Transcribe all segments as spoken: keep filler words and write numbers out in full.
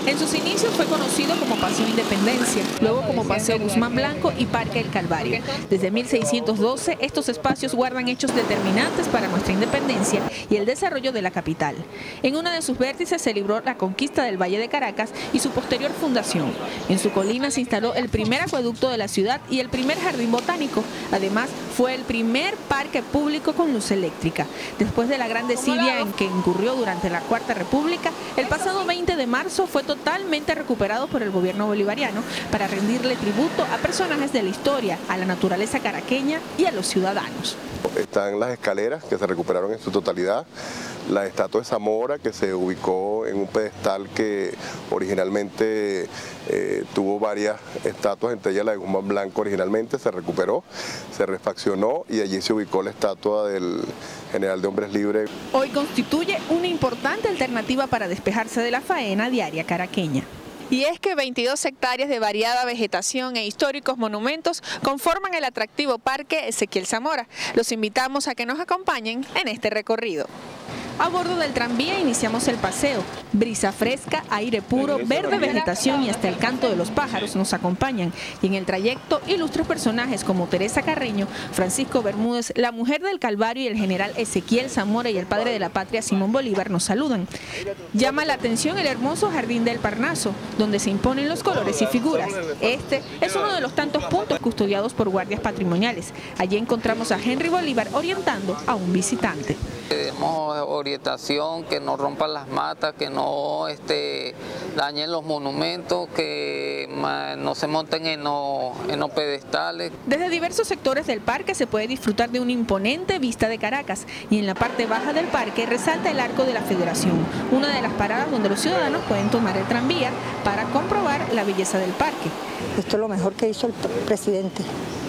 En sus inicios fue conocido como Paseo Independencia, luego como Paseo Guzmán Blanco y Parque El Calvario. Desde mil seiscientos doce, estos espacios guardan hechos determinantes para nuestra independencia y el desarrollo de la capital. En una de sus vértices se libró la conquista del Valle de Caracas y su posterior fundación. En su colina se instaló el primer acueducto de la ciudad y el primer jardín botánico. Además, fue el primer parque público con luz eléctrica. Después de la gran desidia en que incurrió durante la Cuarta República, el pasado veinte de marzo fue totalmente recuperado por el gobierno bolivariano para rendirle tributo a personajes de la historia, a la naturaleza caraqueña y a los ciudadanos. Están las escaleras que se recuperaron en su totalidad, la estatua de Zamora que se ubicó en un pedestal que originalmente eh, tuvo varias estatuas, entre ellas la de Guzmán Blanco originalmente, se recuperó, se refaccionó y allí se ubicó la estatua del general de Hombres Libres. Hoy constituye una importante alternativa para despejarse de la faena diaria caraqueña. Y es que veintidós hectáreas de variada vegetación e históricos monumentos conforman el atractivo Parque Ezequiel Zamora. Los invitamos a que nos acompañen en este recorrido. A bordo del tranvía iniciamos el paseo. Brisa fresca, aire puro, verde vegetación y hasta el canto de los pájaros nos acompañan. Y en el trayecto, ilustres personajes como Teresa Carreño, Francisco Bermúdez, la mujer del Calvario y el general Ezequiel Zamora y el padre de la patria Simón Bolívar nos saludan. Llama la atención el hermoso Jardín del Parnaso, donde se imponen los colores y figuras. Este es uno de los tantos puntos custodiados por guardias patrimoniales. Allí encontramos a Henry Bolívar orientando a un visitante. Tenemos orientación, que no rompan las matas, que no este, dañen los monumentos, que no se monten en los, en los pedestales. Desde diversos sectores del parque se puede disfrutar de una imponente vista de Caracas y en la parte baja del parque resalta el Arco de la Federación, una de las paradas donde los ciudadanos pueden tomar el tranvía para comprobar la belleza del parque. Esto es lo mejor que hizo el presidente.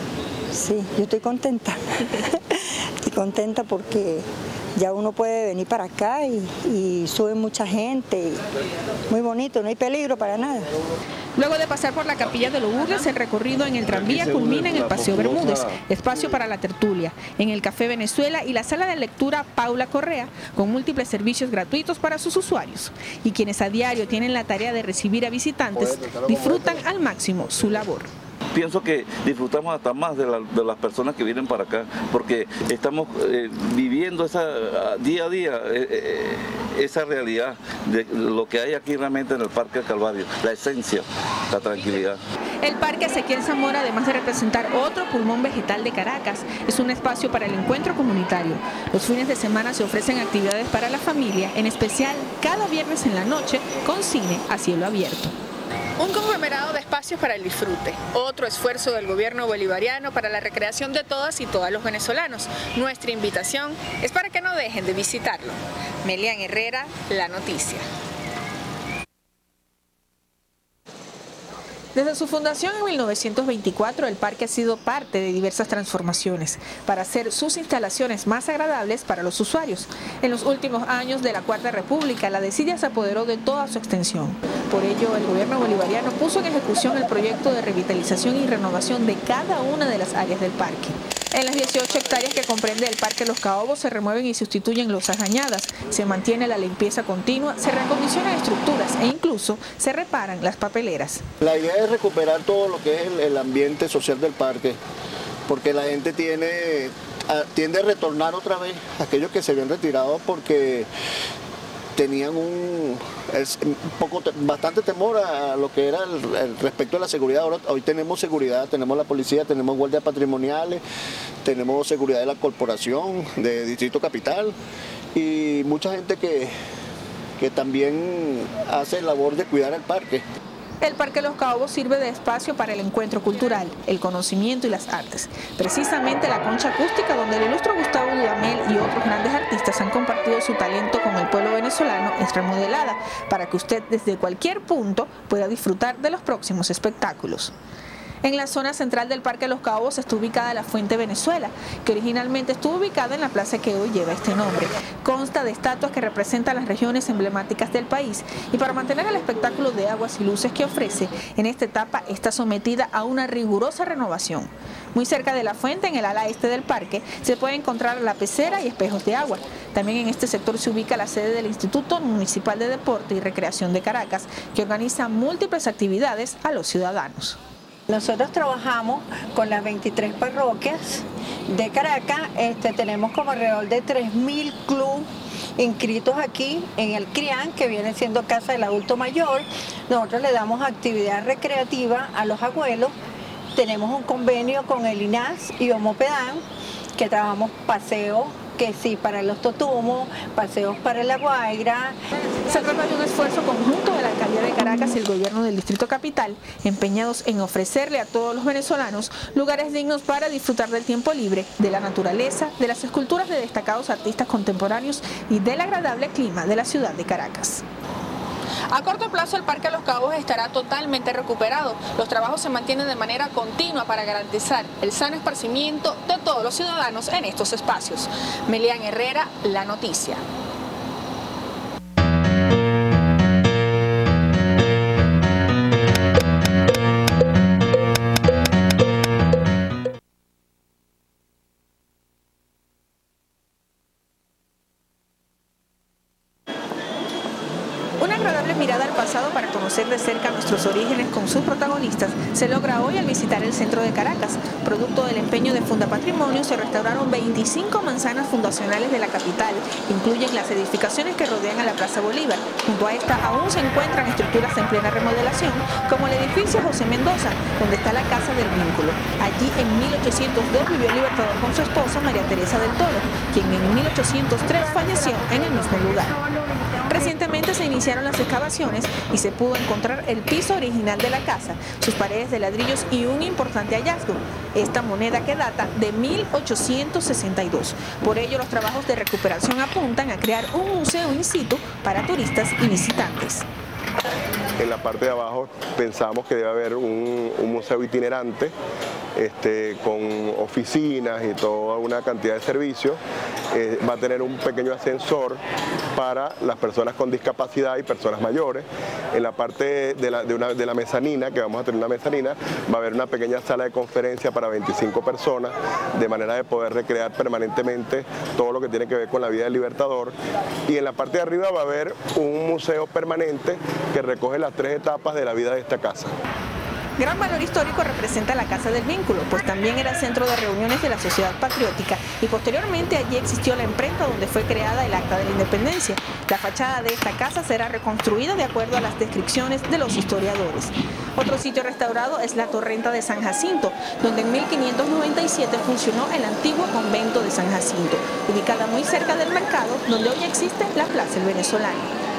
Sí, yo estoy contenta. Estoy contenta porque ya uno puede venir para acá y, y sube mucha gente, muy bonito, no hay peligro para nada. Luego de pasar por la Capilla de Lourdes, el recorrido en el tranvía culmina en el Paseo Bermúdez, espacio para la tertulia, en el Café Venezuela y la sala de lectura Paula Correa, con múltiples servicios gratuitos para sus usuarios. Y quienes a diario tienen la tarea de recibir a visitantes, disfrutan al máximo su labor. Pienso que disfrutamos hasta más de, la, de las personas que vienen para acá, porque estamos eh, viviendo esa, día a día eh, esa realidad de lo que hay aquí realmente en el Parque del Calvario, la esencia, la tranquilidad. El Parque Ezequiel Zamora, además de representar otro pulmón vegetal de Caracas, es un espacio para el encuentro comunitario. Los fines de semana se ofrecen actividades para la familia, en especial cada viernes en la noche con cine a cielo abierto. Un conglomerado de espacios para el disfrute, otro esfuerzo del gobierno bolivariano para la recreación de todas y todos los venezolanos. Nuestra invitación es para que no dejen de visitarlo. Melian Herrera, La Noticia. Desde su fundación en mil novecientos veinticuatro, el parque ha sido parte de diversas transformaciones para hacer sus instalaciones más agradables para los usuarios. En los últimos años de la Cuarta República, la desidia se apoderó de toda su extensión. Por ello, el gobierno bolivariano puso en ejecución el proyecto de revitalización y renovación de cada una de las áreas del parque. En las dieciocho hectáreas que comprende el Parque Los Caobos se remueven y sustituyen losas dañadas, se mantiene la limpieza continua, se reacondicionan estructuras e incluso se reparan las papeleras. La idea es recuperar todo lo que es el, el ambiente social del parque, porque la gente tiene, a, tiende a retornar otra vez aquellos que se habían retirado porque tenían un, es, un poco, bastante temor a lo que era el, el respecto a la seguridad. Ahora, hoy tenemos seguridad, tenemos la policía, tenemos guardias patrimoniales, tenemos seguridad de la corporación, de Distrito Capital y mucha gente que, que también hace labor de cuidar el parque. El Parque Los Caobos sirve de espacio para el encuentro cultural, el conocimiento y las artes. Precisamente la concha acústica, donde el ilustre Gustavo Dudamel y otros grandes artistas han compartido su talento con el pueblo venezolano, es remodelada para que usted desde cualquier punto pueda disfrutar de los próximos espectáculos. En la zona central del Parque Los Caobos está ubicada la Fuente Venezuela, que originalmente estuvo ubicada en la plaza que hoy lleva este nombre. Consta de estatuas que representan las regiones emblemáticas del país y para mantener el espectáculo de aguas y luces que ofrece, en esta etapa está sometida a una rigurosa renovación. Muy cerca de la fuente, en el ala este del parque, se puede encontrar la pecera y espejos de agua. También en este sector se ubica la sede del Instituto Municipal de Deporte y Recreación de Caracas, que organiza múltiples actividades a los ciudadanos. Nosotros trabajamos con las veintitrés parroquias de Caracas, este, tenemos como alrededor de tres mil clubes inscritos aquí en el CRIAN, que viene siendo Casa del Adulto Mayor. Nosotros le damos actividad recreativa a los abuelos, tenemos un convenio con el I N A S y Homopedán, que trabajamos paseos, que sí, para los Totumos, paseos para La Guaira. Se trata de un esfuerzo conjunto de la Alcaldía de Caracas y el Gobierno del Distrito Capital, empeñados en ofrecerle a todos los venezolanos lugares dignos para disfrutar del tiempo libre, de la naturaleza, de las esculturas de destacados artistas contemporáneos y del agradable clima de la ciudad de Caracas. A corto plazo el Parque Los Cabos estará totalmente recuperado. Los trabajos se mantienen de manera continua para garantizar el sano esparcimiento de todos los ciudadanos en estos espacios. Melian Herrera, La Noticia. Una agradable mirada al pasado para conocer de cerca nuestros orígenes con sus protagonistas se logra hoy al visitar el centro de Caracas. Producto del empeño de Fundapatrimonio, se restauraron veinticinco manzanas fundacionales de la capital. Incluyen las edificaciones que rodean a la Plaza Bolívar. Junto a esta aún se encuentran estructuras en plena remodelación, como el edificio José Mendoza, donde está la Casa del Vínculo. Allí en mil ochocientos dos vivió el Libertador con su esposa María Teresa del Toro, quien en mil ochocientos tres falleció en el mismo lugar. Recientemente se iniciaron las excavaciones y se pudo encontrar el piso original de la casa, sus paredes de ladrillos y un importante hallazgo, esta moneda que data de mil ochocientos sesenta y dos. Por ello, los trabajos de recuperación apuntan a crear un museo in situ para turistas y visitantes. En la parte de abajo pensamos que debe haber un, un museo itinerante este, con oficinas y toda una cantidad de servicios. Eh, va a tener un pequeño ascensor para las personas con discapacidad y personas mayores. En la parte de la, de, una, de la mezanina, que vamos a tener una mezanina, va a haber una pequeña sala de conferencia para veinticinco personas, de manera de poder recrear permanentemente todo lo que tiene que ver con la vida del Libertador. Y en la parte de arriba va a haber un museo permanente que recoge las tres etapas de la vida de esta casa. Gran valor histórico representa la Casa del Vínculo, pues también era centro de reuniones de la sociedad patriótica y posteriormente allí existió la imprenta donde fue creada el Acta de la Independencia. La fachada de esta casa será reconstruida de acuerdo a las descripciones de los historiadores. Otro sitio restaurado es la Torrenta de San Jacinto, donde en mil quinientos noventa y siete funcionó el antiguo convento de San Jacinto, ubicada muy cerca del mercado, donde hoy existe la Plaza El Venezolano.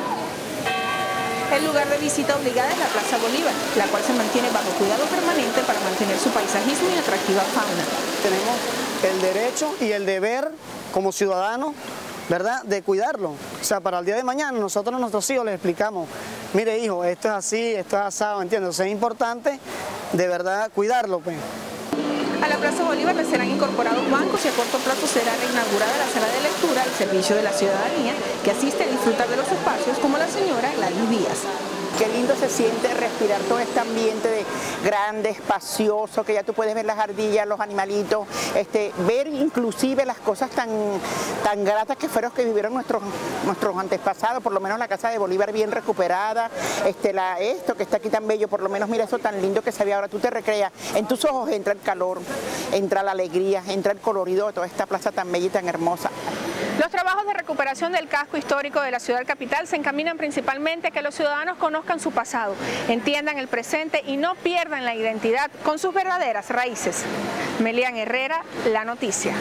El lugar de visita obligada es la Plaza Bolívar, la cual se mantiene bajo cuidado permanente para mantener su paisajismo y atractiva fauna. Tenemos el derecho y el deber como ciudadanos, ¿verdad?, de cuidarlo. O sea, para el día de mañana nosotros a nuestros hijos les explicamos, mire hijo, esto es así, esto es asado, ¿entiendes? O sea, es importante de verdad cuidarlo, pues. A la Plaza Bolívar le serán incorporados bancos y a corto plazo será reinaugurada la sala de lectura al servicio de la ciudadanía que asiste a disfrutar de los espacios como la señora Gladys Díaz. Qué lindo se siente respirar todo este ambiente de grande, espacioso, que ya tú puedes ver las ardillas, los animalitos, este, ver inclusive las cosas tan, tan gratas que fueron que vivieron nuestros, nuestros antepasados, por lo menos la Casa de Bolívar bien recuperada, este, la, esto que está aquí tan bello, por lo menos mira eso tan lindo que se ve ahora, tú te recreas, en tus ojos entra el calor, entra la alegría, entra el colorido de toda esta plaza tan bella y tan hermosa. Los trabajos de recuperación del casco histórico de la ciudad capital se encaminan principalmente a que los ciudadanos conozcan su pasado, entiendan el presente y no pierdan la identidad con sus verdaderas raíces. Melian Herrera, La Noticia.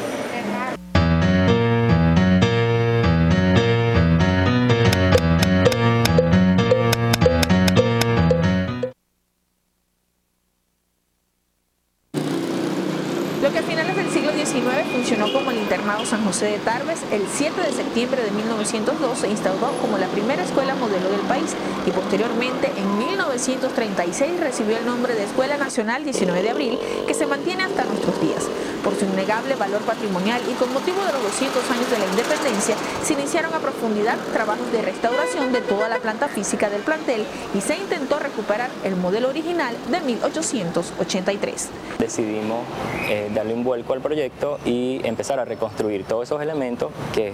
Lo que a finales del siglo diecinueve funcionó como el internado San José de Tarbes, el siete de septiembre de mil novecientos dos se instauró como la primera escuela modelo del país y posteriormente en mil novecientos treinta y seis recibió el nombre de Escuela Nacional diecinueve de abril, que se mantiene hasta nuestros días. por su innegable valor patrimonial y con motivo de los doscientos años de la independencia, se iniciaron a profundidad trabajos de restauración de toda la planta física del plantel y se intentó recuperar el modelo original de mil ochocientos ochenta y tres. Decidimos eh, darle un vuelco al proyecto y empezar a reconstruir todos esos elementos que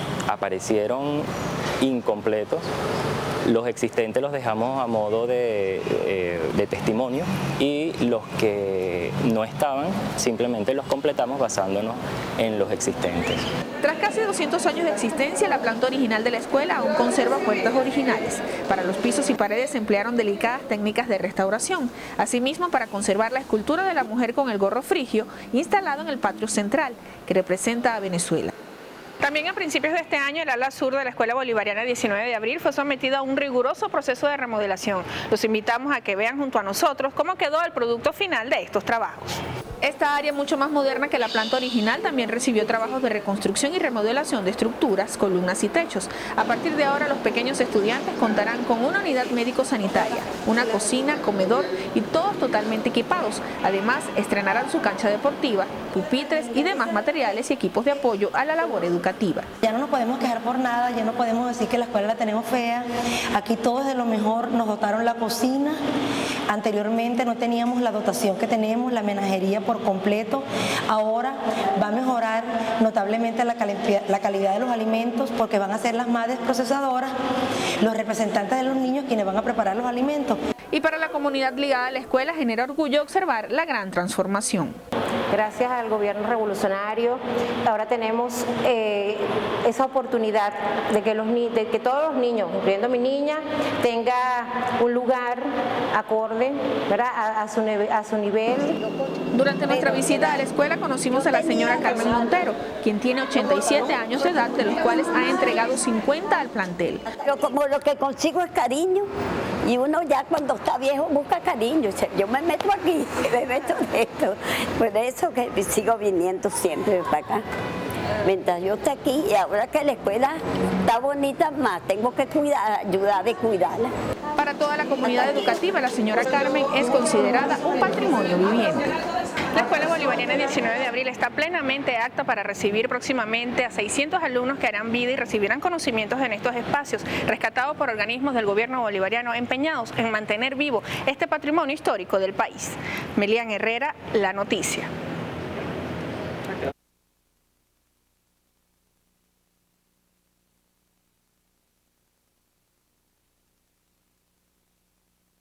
aparecieron incompletos. Los existentes los dejamos a modo de, eh, de testimonio y los que no estaban simplemente los completamos basándonos en los existentes. Tras casi doscientos años de existencia, la planta original de la escuela aún conserva puertas originales. Para los pisos y paredes se emplearon delicadas técnicas de restauración. Asimismo, para conservar la escultura de la mujer con el gorro frigio instalado en el patio central, que representa a Venezuela. También a principios de este año, el ala sur de la Escuela Bolivariana diecinueve de abril fue sometida a un riguroso proceso de remodelación. Los invitamos a que vean junto a nosotros cómo quedó el producto final de estos trabajos. Esta área, mucho más moderna que la planta original, también recibió trabajos de reconstrucción y remodelación de estructuras, columnas y techos. A partir de ahora, los pequeños estudiantes contarán con una unidad médico-sanitaria, una cocina, comedor y todos totalmente equipados. Además, estrenarán su cancha deportiva, pupitres y demás materiales y equipos de apoyo a la labor educativa. Ya no nos podemos quejar por nada, ya no podemos decir que la escuela la tenemos fea. Aquí todo es de lo mejor, nos dotaron la cocina. Anteriormente no teníamos la dotación que tenemos, la menajería por completo. Ahora va a mejorar notablemente la, la calidad de los alimentos porque van a ser las madres procesadoras, los representantes de los niños quienes van a preparar los alimentos. Y para la comunidad ligada a la escuela genera orgullo observar la gran transformación. Gracias al gobierno revolucionario, ahora tenemos eh, esa oportunidad de que, los, de que todos los niños, incluyendo mi niña, tenga un lugar acorde, ¿verdad? A, a, su, a su nivel. Durante nuestra visita a la escuela conocimos a la señora Carmen Montero, quien tiene ochenta y siete años de edad, de los cuales ha entregado cincuenta al plantel. Yo como lo que consigo es cariño. Y uno ya cuando está viejo busca cariño. Yo me meto aquí, me meto en esto. Por eso que sigo viniendo siempre para acá. Mientras yo esté aquí y ahora que la escuela está bonita más, tengo que cuidar, ayudar de cuidarla. Para toda la comunidad educativa, la señora Carmen es considerada un patrimonio viviente. La Escuela Bolivariana diecinueve de abril está plenamente apta para recibir próximamente a seiscientos alumnos que harán vida y recibirán conocimientos en estos espacios, rescatados por organismos del gobierno bolivariano empeñados en mantener vivo este patrimonio histórico del país. Melian Herrera, La Noticia.